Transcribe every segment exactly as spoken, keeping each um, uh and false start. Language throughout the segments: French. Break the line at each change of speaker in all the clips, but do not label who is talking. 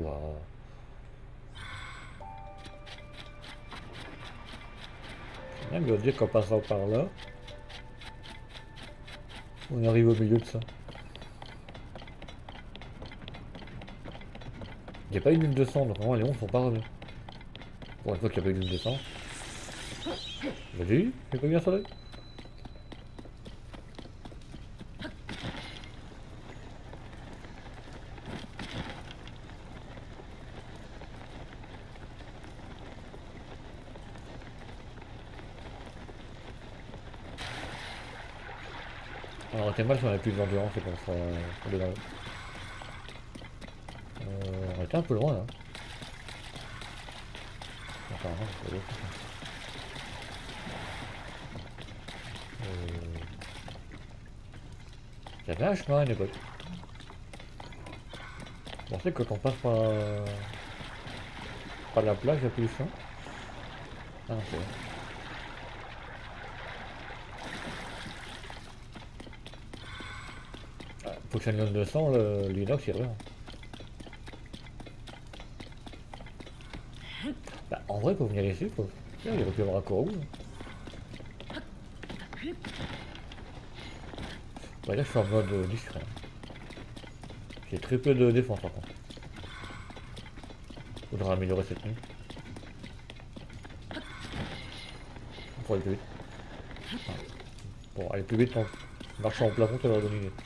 va. Même de dire qu'en passant par là, on arrive au milieu de ça. Il n'y a pas eu d'huile de sang, donc vraiment les monstres sont pas revenus. Pour une fois qu'il n'y a pas eu d'huile de sang. Vas-y, j'ai pas bien soleil. Alors t'es mal si on a plus d'endurance et qu'on sera tombé dans l'eau. Euh, on était un peu loin là. Apparemment, c'est pas l'eau. Euh... Il y avait un chemin à une époque. Je pensais que quand on passe par, par la plage, il n'y a plus de chemin. Ah non, c'est vrai. Ah, faut que ça donne de sang, l'inox il revient. Bah, en vrai, pour venir ici, faut... il aurait pu y avoir un corps rouge. Ouais, là, je suis en mode euh, discret. J'ai très peu de défense par contre. Faudra améliorer cette nuit. Pour aller plus vite. Ah. Bon, aller plus vite en marchant en plafond, ça va donner une idée.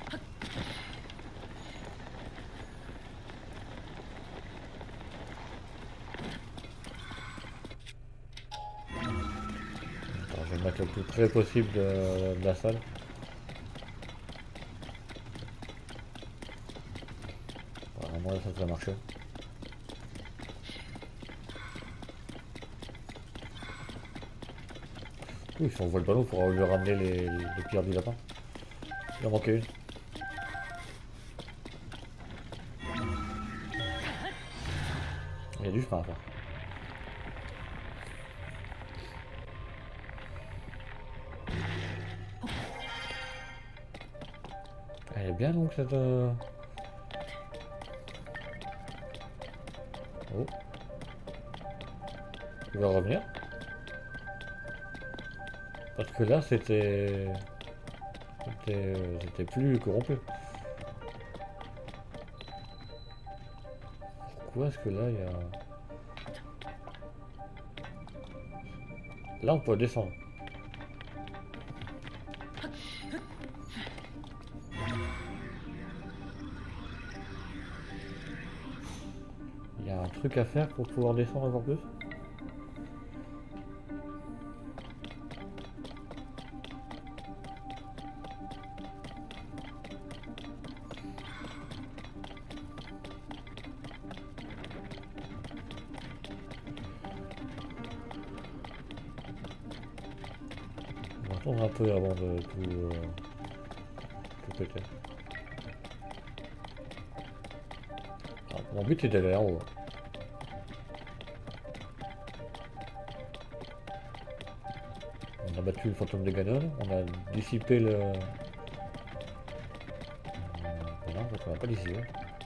Attends, je vais me mettre le plus près possible de, de la salle. Vraiment là, ça devrait marcher. Oui, si on voit le ballon, il faudra lui ramener les, les pierres du lapin. Il en manquait une. Il y a du chemin à faire. Elle est bien longue cette... Euh... Oh. Il va revenir. Parce que là c'était... C'était c'était plus corrompu. Pourquoi est-ce que là il y a... Là on peut descendre. Il y a un truc à faire pour pouvoir descendre encore plus. On va attendre un peu avant de tout, euh, tout péter. Alors, mon but est d'aller en haut. On a battu le fantôme de Ganon, on a dissipé le... Euh, non, on n'a pas dissipé.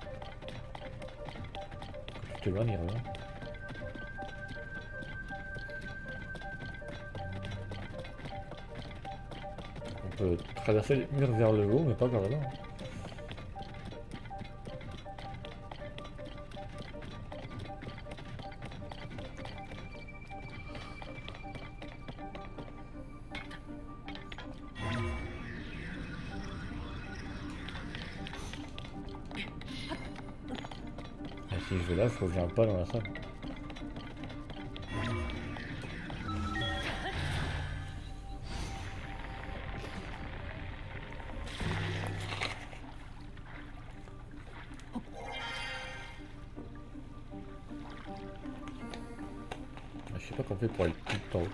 Tu t'éloignes, il revient. On peut traverser les murs vers le haut, mais pas vers le bas. Et si je vais là, je reviens pas dans la salle. Je sais pas comment on fait pour aller tout en haut.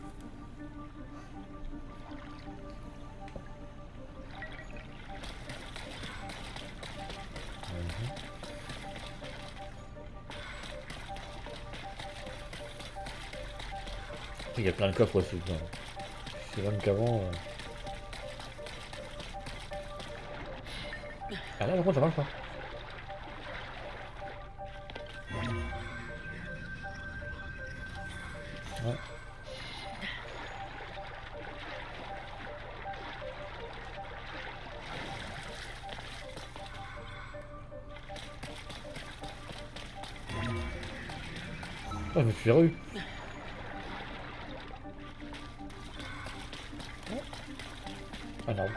Il y a plein de coffres aussi dedans. C'est même qu'avant... Euh... Ah là, par contre, ça marche pas. Ouais. Ah, je me suis revu. Ah non.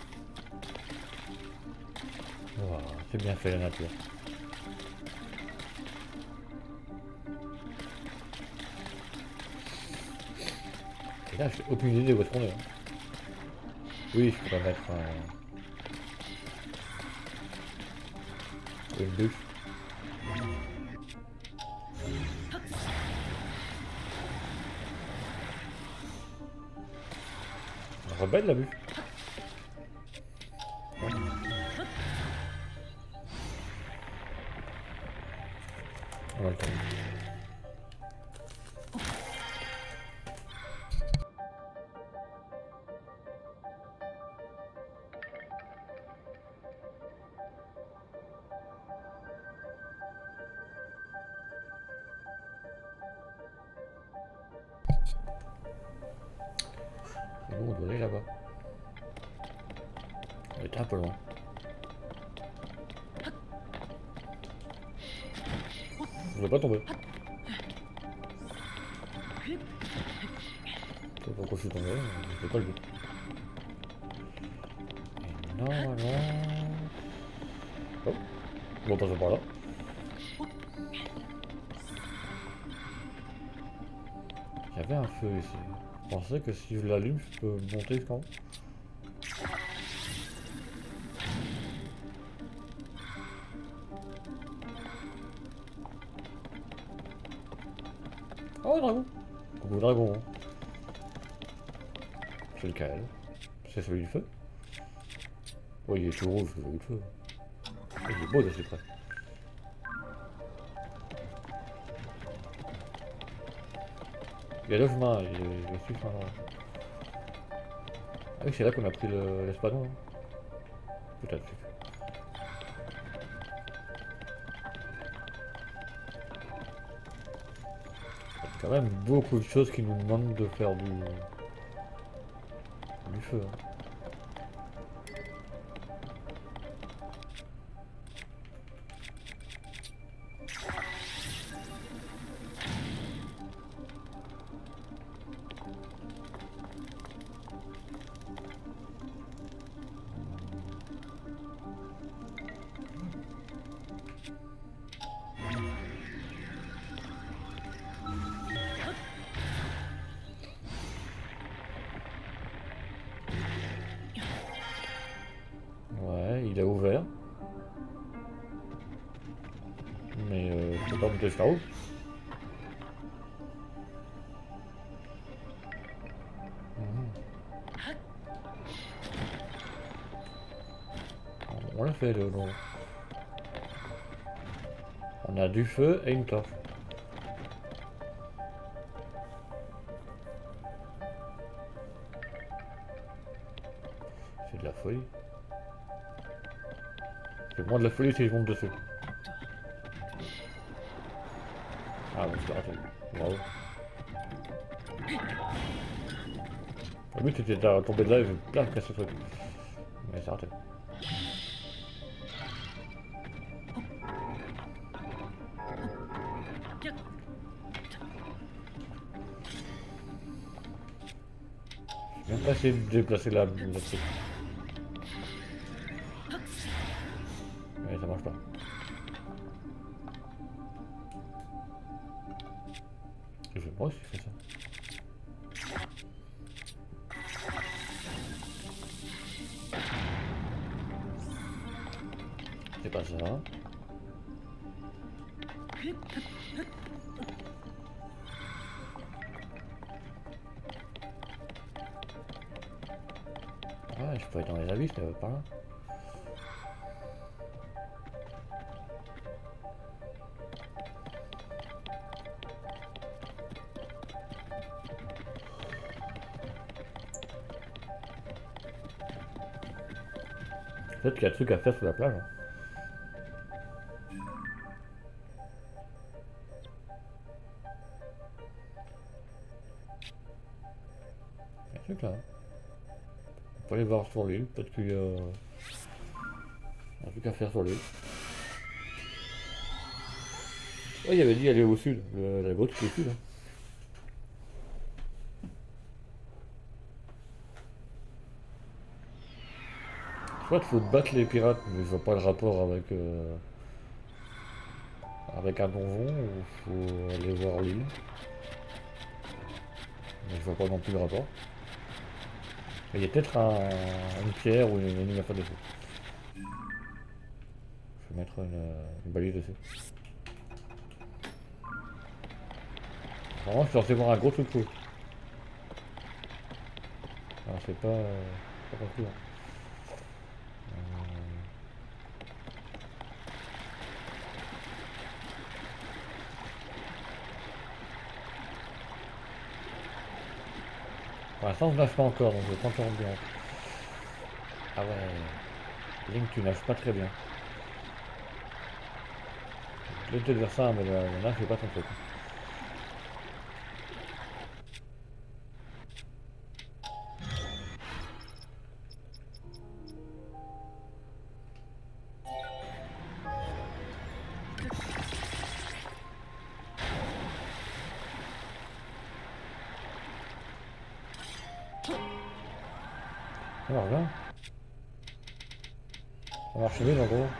Wow, c'est bien fait la nature. Et là, j'ai aucune idée où est-ce qu'on est. Hein. Oui, je pourrais mettre un... une bûche. On rebelle la bûche. On a le temps. Et nous, on doit aller là-bas. On était un peu loin. Je ne vais pas tomber. Je sais pas pourquoi je suis tombé, mais c'est pas le but. Et normalement... Oh, on va passer par là. Il y avait un feu ici. Je pensais que si je l'allume, je peux monter jusqu'en haut. Oh, dragon! Coucou dragon! C'est lequel? C'est celui du feu? Oui, il est tout rouge, celui du feu. Oh, il est beau d'assez près. Il y a deux chemins, il y a six chemins là. Ah oui, c'est là qu'on a pris l'espadon. Le, Peut-être. Il y a quand même beaucoup de choses qui nous demandent de faire du, du feu. Hein. Ouais, il est ouvert. Mais euh, je peux pas monter jusqu'à haut. On l'a fait le long. On a du feu et une torche. C'est de la folie. C'est moins de la folie si je monte dessus. Ah bon, c'est raté. Bravo. Le but c'était de tomber de là et je plein de casser ce truc. Mais c'est raté. Je vais même pas essayer de déplacer la, la truc. Mais ça marche pas. Et je moi aussi je fais ça. C'est pas ça. Ah, je peux être dans les abysses, mais par là. Peut-être qu'il y a des trucs à faire sur la plage. Hein. c'est clair. On peut aller voir sur l'île, peut-être qu'il y a un truc à faire sur l'île. Ouais, il avait dit aller au sud, le, la grotte qui est au sud. Hein. Soit il faut battre les pirates, mais je vois pas le rapport avec euh, avec un donjon, ou faut aller voir l'île. Mais je vois pas non plus le rapport. Mais il y a peut-être un, une pierre ou une énigme à faire dessus. Je vais mettre une, une balise dessus. Vraiment, je suis censé voir un gros truc rouge. Alors, c'est pas, euh, pas concluant. Pour l'instant, je nage pas encore, donc je vais pas encore bien. Ah ouais, Link, tu nages pas très bien. Je vais te dire ça, mais le, le nage, c'est pas ton truc. Alors là, ça marche bien en gros.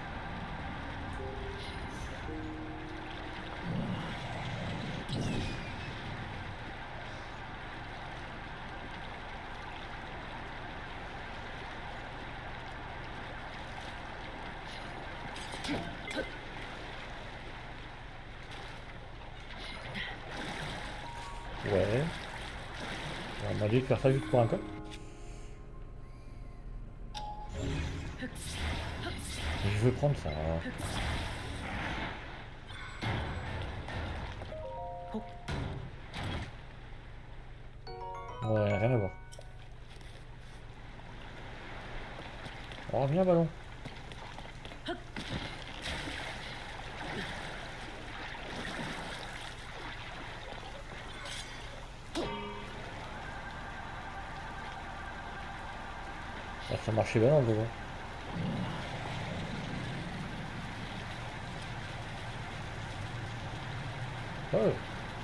Ouais. On m'a dit de faire ça juste pour un cas. Je veux prendre ça. Ouais, rien à voir. Oh, viens, ballon. Ah, ça marchait bien dans le devant. Ouais.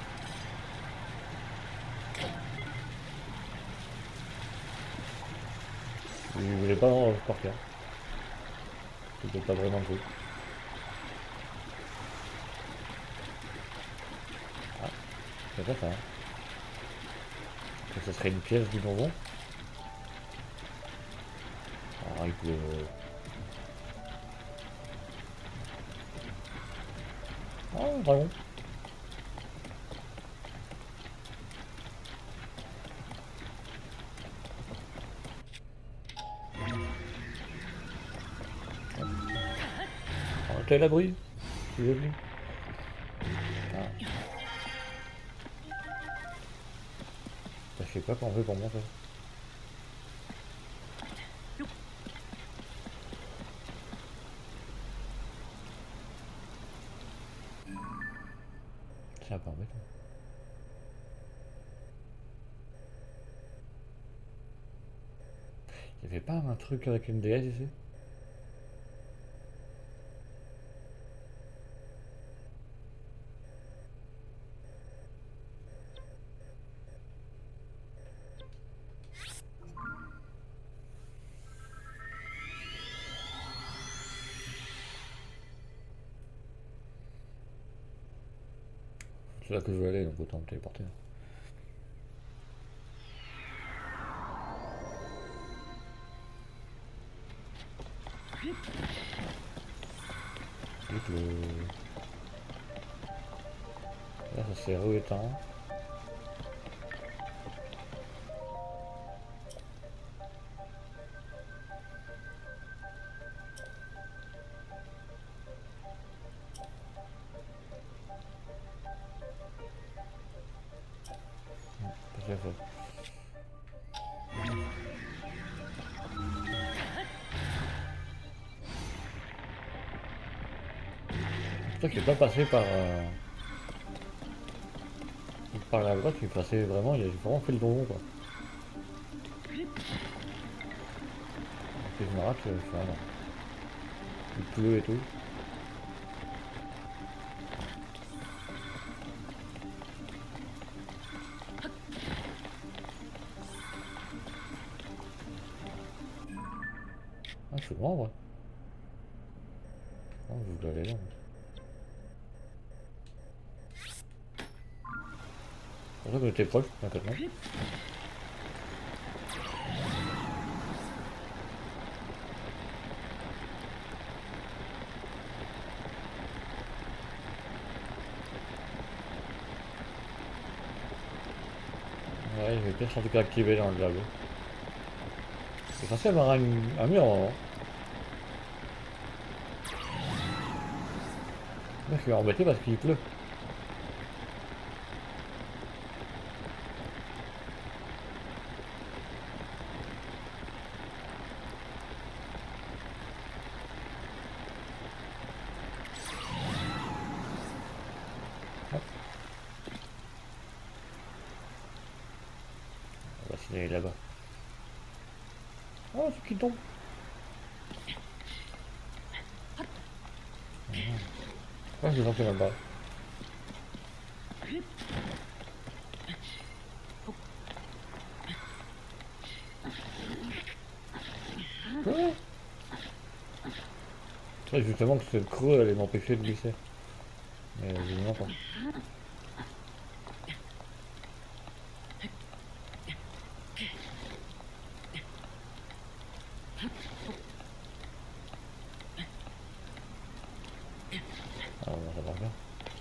Il voulait pas en partir. C'était pas vraiment le truc. Ah, c'est pas ça. Hein. Que ce serait une pièce du donjon. Ah, il peut... Oh, dragon. Oh, t'es à l'abri. Tu veux plus. Ah. Je sais pas comment on fait pour monter. C'est un peu embêtant. Il y avait pas un truc avec une déesse ici? C'est là que je veux aller, donc autant me téléporter. Vite le... Là ça s'est rééteint. Pas très fort. C'est pour ça qu'il est pas passé par... Euh... par la grotte, il est passé vraiment, il a vraiment fait le donjon quoi. Si je me rate, je fais rien. Il pleut et tout. Ah, je suis loin, ouais. Oh, je vous l'avais là. C'est pour ça que j'étais proche, maintenant. Ouais, il est peut-être en tout cas activé dans le labo. C'est censé avoir un, un mur en haut. Moi je suis embêté parce qu'il pleut. Hop. On va signaler là-bas. Oh, c'est qui tombe. Ah, je les entends là-bas. Ouais. Je croyais justement que ce creux allait m'empêcher de glisser. Mais évidemment pas. Ah, bon, ça va bien.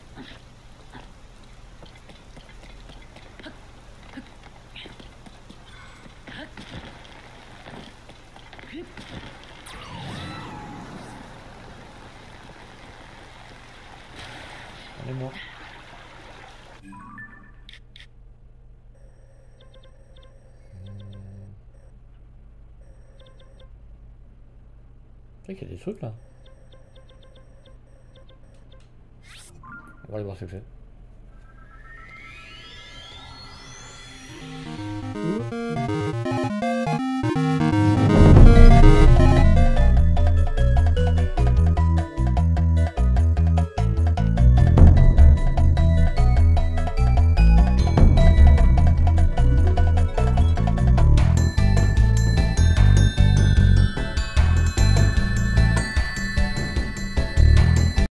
On est mort. Tu sais qu'il y a des trucs là. On va aller voir ce que c'est.